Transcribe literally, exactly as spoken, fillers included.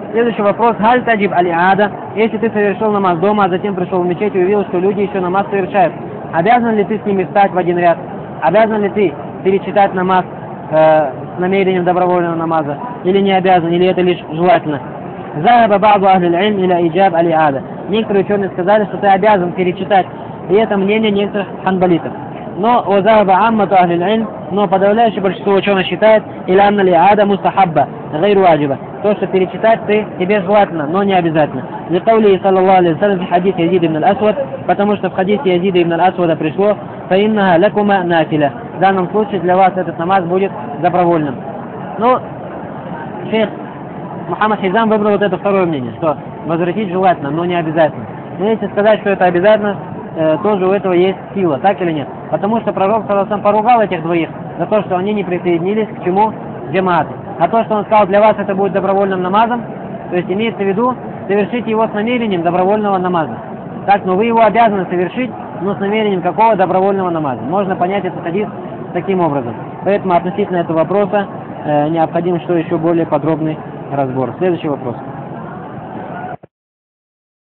Следующий вопрос. Халь таджиб аль-иада. Если ты совершил намаз дома, а затем пришел в мечеть и увидел, что люди еще намаз совершают, обязан ли ты с ними встать в один ряд? Обязан ли ты перечитать намаз э, с намерением добровольного намаза? Или не обязан, или это лишь желательно? Захаба ба'ду ахли аль-илм иля иджаб аль-иада. Некоторые ученые сказали, что ты обязан перечитать, и это мнение некоторых ханбалитов. Но о захаба аммату ахли аль-илм, но подавляющее большинство ученых считает, иля анна аль-иада мустахабба, гайру ваджиба. То, что перечитать ты, тебе желательно, но не обязательно. Ликаули саллаллаху алейхи вассалям в хадисе Язид ибн аль-Асвад, потому что в хадисе Язида ибн аль-Асвада пришло, фаиннаха лакума нафиля. В данном случае для вас этот намаз будет добровольным. Ну, шейх Мухаммад Хизам выбрал вот это второе мнение, что возвратить желательно, но не обязательно. Но если сказать, что это обязательно, э, тоже у этого есть сила, так или нет? Потому что пророк саллаллаху алейхи вассалям поругал этих двоих за то, что они не присоединились к чему? Джамаату. А то, что он сказал, для вас это будет добровольным намазом, то есть имеется в виду совершить его с намерением добровольного намаза. Так, но вы его обязаны совершить, но с намерением какого добровольного намаза. Можно понять этот хадис таким образом. Поэтому относительно этого вопроса э, необходим что еще более подробный разбор. Следующий вопрос.